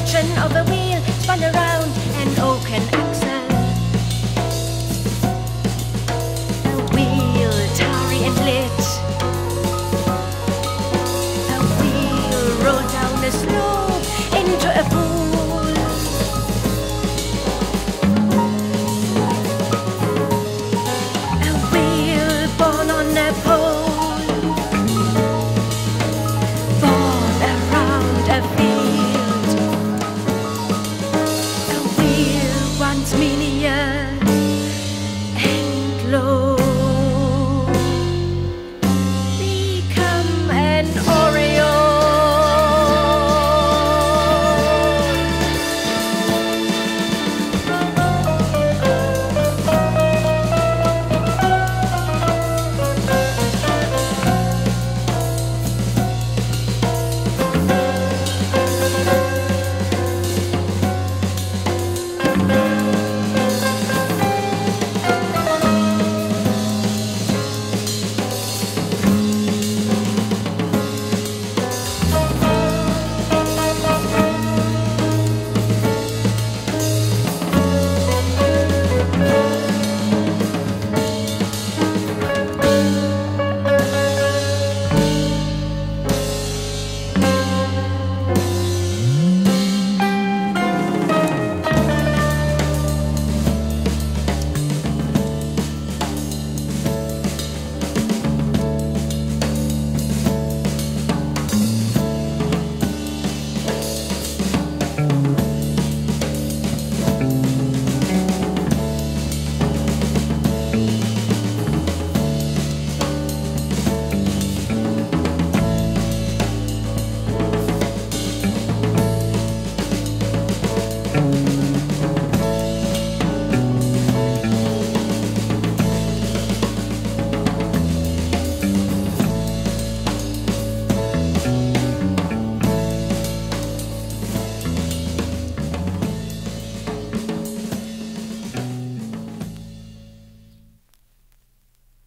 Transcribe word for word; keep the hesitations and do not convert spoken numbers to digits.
motion of a wheel spun around an oaken axle. The wheel tarry and lit. The wheel rolled down the slope into a pool. A wheel born on a pole, born around a field. A wheel once minion and low, become an Oriole. Thank you.